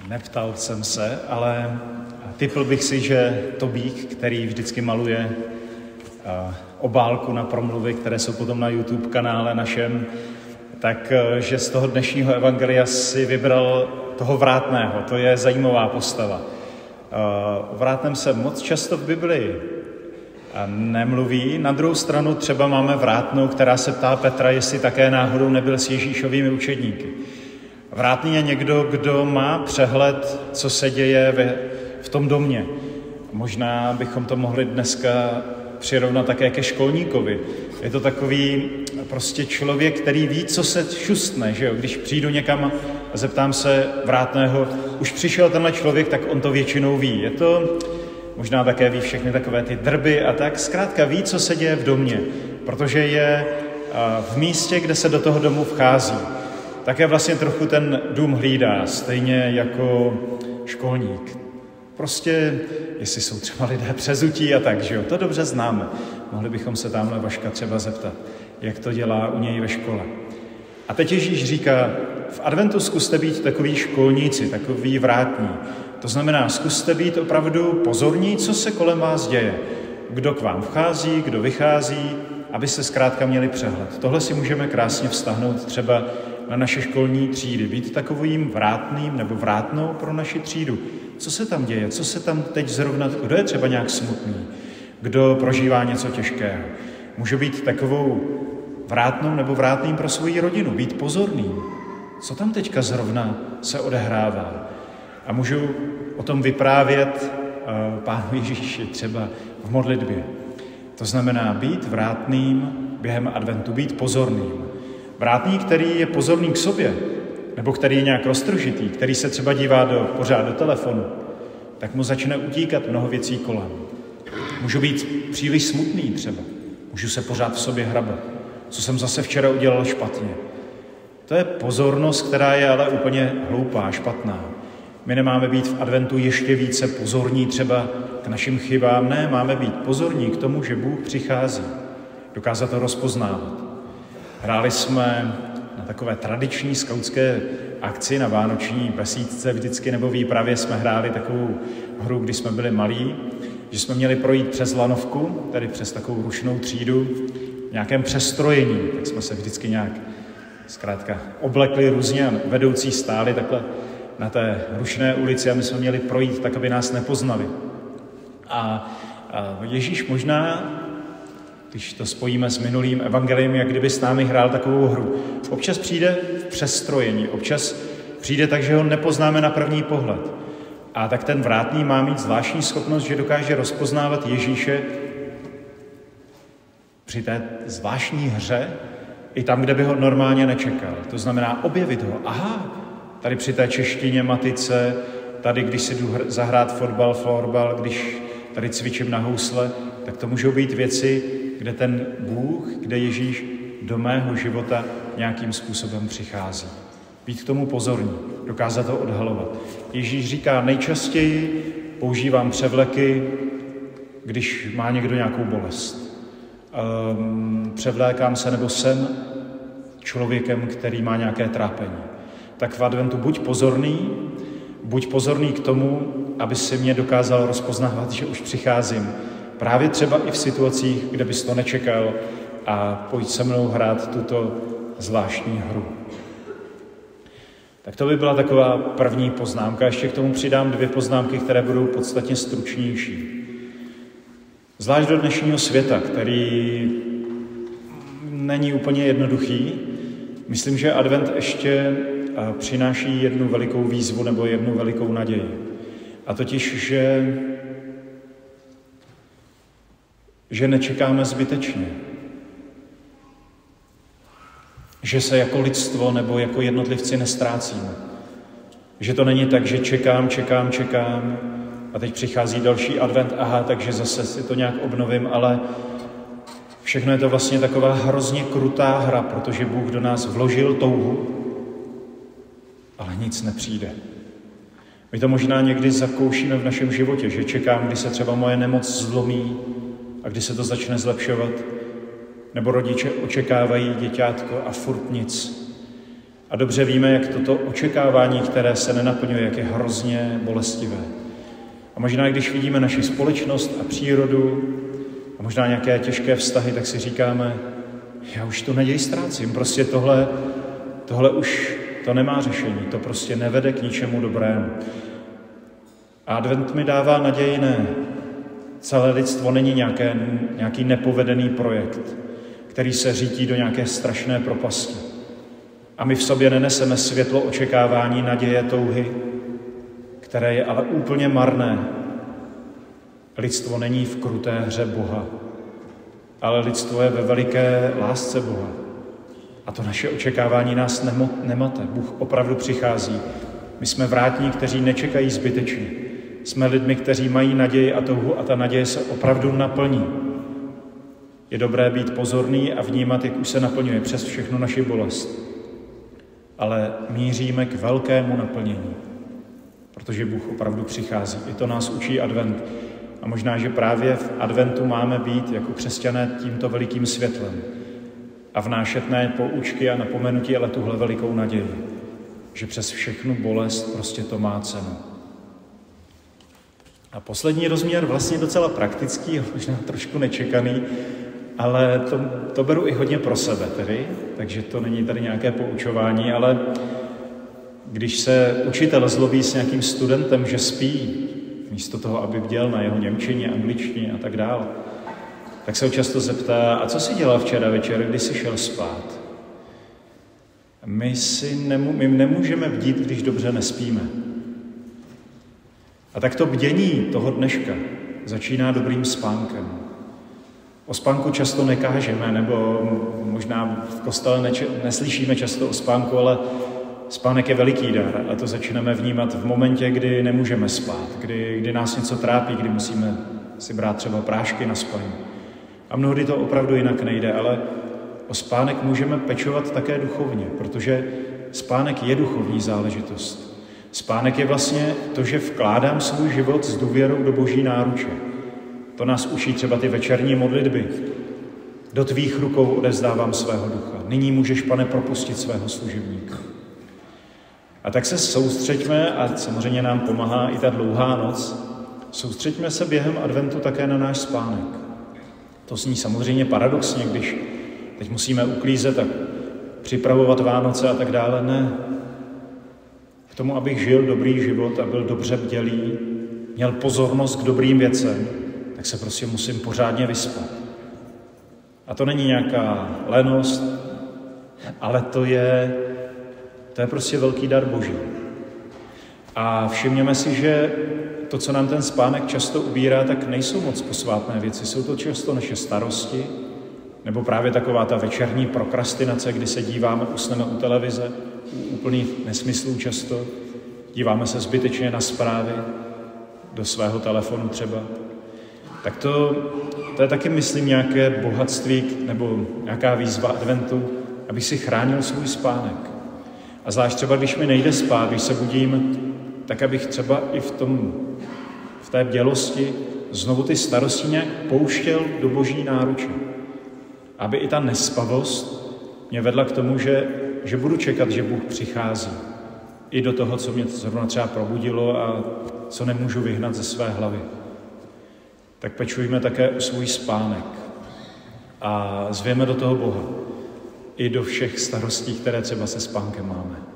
Neptal jsem se, ale tipl bych si, že Tobík, který vždycky maluje obálku na promluvy, které jsou potom na YouTube kanále našem, takže z toho dnešního evangelia si vybral toho vrátného. To je zajímavá postava. O vrátném se moc často v Biblii nemluví. Na druhou stranu třeba máme vrátnou, která se ptá Petra, jestli také náhodou nebyl s Ježíšovými učedníky. Vrátný je někdo, kdo má přehled, co se děje v tom domě. Možná bychom to mohli dneska přirovnat také ke školníkovi. Je to takový prostě člověk, který ví, co se šustne, že jo? Když přijdu někam a zeptám se vrátného, už přišel tenhle člověk, tak on to většinou ví. Je to, možná také ví všechny takové ty drby a tak, zkrátka ví, co se děje v domě, protože je v místě, kde se do toho domu vchází. Také vlastně trochu ten dům hlídá, stejně jako školník. Prostě, jestli jsou třeba lidé přezutí a tak, že jo, to dobře známe. Mohli bychom se tamhle Vaška třeba zeptat, jak to dělá u něj ve škole. A teď Ježíš říká, v adventu zkuste být takový školníci, takový vrátní. To znamená, zkuste být opravdu pozorní, co se kolem vás děje. Kdo k vám vchází, kdo vychází, abyste zkrátka měli přehled. Tohle si můžeme krásně vztahnout třeba na naše školní třídy. Být takovým vrátným nebo vrátnou pro naši třídu. Co se tam děje? Co se tam teď zrovna... Kdo je třeba nějak smutný? Kdo prožívá něco těžkého? Může být takovou vrátnou nebo vrátným pro svoji rodinu. Být pozorným. Co tam teďka zrovna se odehrává? A můžu o tom vyprávět Pánu Ježíši třeba v modlitbě. To znamená být vrátným během adventu, být pozorným. Vrátný, který je pozorný k sobě, nebo který je nějak roztržitý, který se třeba dívá pořád do telefonu, tak mu začne utíkat mnoho věcí kolem. Můžu být příliš smutný třeba. Můžu se pořád v sobě hrabat. Co jsem zase včera udělal špatně. To je pozornost, která je ale úplně hloupá, špatná. My nemáme být v adventu ještě více pozorní třeba k našim chybám. Ne, máme být pozorní k tomu, že Bůh přichází. Dokázat to rozpoznávat. Hráli jsme na takové tradiční skautské akci, na vánoční besídce vždycky, nebo výpravě jsme hráli takovou hru, kdy jsme byli malí, že jsme měli projít přes lanovku, tedy přes takovou rušnou třídu, v nějakém přestrojení, tak jsme se vždycky nějak zkrátka oblekli různě a vedoucí stáli takhle na té rušné ulici a my jsme měli projít tak, aby nás nepoznali. A Ježíš možná, když to spojíme s minulým evangeliem, jak kdyby s námi hrál takovou hru. Občas přijde v přestrojení, občas přijde tak, že ho nepoznáme na první pohled. A tak ten vrátný má mít zvláštní schopnost, že dokáže rozpoznávat Ježíše při té zvláštní hře i tam, kde by ho normálně nečekal. To znamená objevit ho. Aha, tady při té češtině matice, tady, když si jdu zahrát fotbal, florbal, když tady cvičím na housle, tak to můžou být věci, kde ten Bůh, kde Ježíš do mého života nějakým způsobem přichází. Být k tomu pozorní, dokázat to odhalovat. Ježíš říká, nejčastěji používám převleky, když má někdo nějakou bolest. Převlékám se nebo jsem člověkem, který má nějaké trápení. Tak v adventu buď pozorný k tomu, aby si mě dokázal rozpoznávat, že už přicházím. Právě třeba i v situacích, kde bys to nečekal a pojď se mnou hrát tuto zvláštní hru. Tak to by byla taková první poznámka. Ještě k tomu přidám 2 poznámky, které budou podstatně stručnější. Zvlášť do dnešního světa, který není úplně jednoduchý, myslím, že advent ještě přináší jednu velikou výzvu nebo jednu velikou naději. A totiž, že nečekáme zbytečně. Že se jako lidstvo nebo jako jednotlivci nestrácíme. Že to není tak, že čekám a teď přichází další advent, aha, takže zase si to nějak obnovím, ale všechno je to vlastně taková hrozně krutá hra, protože Bůh do nás vložil touhu, ale nic nepřijde. My to možná někdy zakoušíme v našem životě, že čekám, kdy se třeba moje nemoc zlomí a kdy se to začne zlepšovat, nebo rodiče očekávají děťátko a furt nic. A dobře víme, jak toto očekávání, které se nenaplňuje, jak je hrozně bolestivé. A možná, když vidíme naši společnost a přírodu a možná nějaké těžké vztahy, tak si říkáme, já už tu naději ztrácím, prostě tohle už to nemá řešení, to prostě nevede k ničemu dobrému. A advent mi dává naději, ne. Celé lidstvo není nějaký nepovedený projekt, který se řítí do nějaké strašné propasti. A my v sobě neneseme světlo očekávání, naděje, touhy, které je ale úplně marné. Lidstvo není v kruté hře Boha, ale lidstvo je ve veliké lásce Boha. A to naše očekávání nás nemate. Bůh opravdu přichází. My jsme vrátní, kteří nečekají zbytečně. Jsme lidmi, kteří mají naději a touhu a ta naděje se opravdu naplní. Je dobré být pozorný a vnímat, jak už se naplňuje přes všechnu naši bolest. Ale míříme k velkému naplnění, protože Bůh opravdu přichází. I to nás učí advent. A možná, že právě v adventu máme být jako křesťané tímto velikým světlem a vnášet ne poučky a napomenutí, ale tuhle velikou naději, že přes všechnu bolest prostě to má cenu. A poslední rozměr, vlastně docela praktický, možná trošku nečekaný, ale to beru i hodně pro sebe tedy, takže to není tady nějaké poučování, ale když se učitel zlobí s nějakým studentem, že spí, místo toho, aby bděl na jeho němčině, angličtině a tak dále, tak se ho často zeptá, a co jsi dělal včera večer, kdy jsi šel spát? My nemůžeme bdít, když dobře nespíme. A tak to bdění toho dneška začíná dobrým spánkem. O spánku často nekážeme, nebo možná v kostele neslyšíme často o spánku, ale spánek je veliký dar a to začneme vnímat v momentě, kdy nemůžeme spát, kdy nás něco trápí, kdy musíme si brát třeba prášky na spaní. A mnohdy to opravdu jinak nejde, ale o spánek můžeme pečovat také duchovně, protože spánek je duchovní záležitost. Spánek je vlastně to, že vkládám svůj život s důvěrou do Boží náruče. To nás učí třeba ty večerní modlitby. Do tvých rukou odevzdávám svého ducha. Nyní můžeš, Pane, propustit svého služebníka. A tak se soustřeďme, a samozřejmě nám pomáhá i ta dlouhá noc, soustřeďme se během adventu také na náš spánek. To zní samozřejmě paradoxně, když teď musíme uklízet a připravovat Vánoce a tak dále. Ne. K tomu, abych žil dobrý život a byl dobře bdělý, měl pozornost k dobrým věcem, tak se prostě musím pořádně vyspat. A to není nějaká lenost, ale to je prostě velký dar Boží. A všimněme si, že to, co nám ten spánek často ubírá, tak nejsou moc posvátné věci. Jsou to často naše starosti, nebo právě taková ta večerní prokrastinace, kdy se díváme, usneme u televize, u úplných nesmyslů často, díváme se zbytečně na zprávy, do svého telefonu třeba. Tak to je taky, myslím, nějaké bohatství nebo nějaká výzva adventu, abych si chránil svůj spánek. A zvlášť třeba, když mi nejde spát, když se budím, tak abych třeba i v té bdělosti znovu ty starosti nějak pouštěl do Boží náruče. Aby i ta nespavost mě vedla k tomu, že budu čekat, že Bůh přichází. I do toho, co mě zrovna třeba probudilo a co nemůžu vyhnat ze své hlavy. Tak pečujme také o svůj spánek a zvěme do toho Boha. I do všech starostí, které třeba se spánkem máme.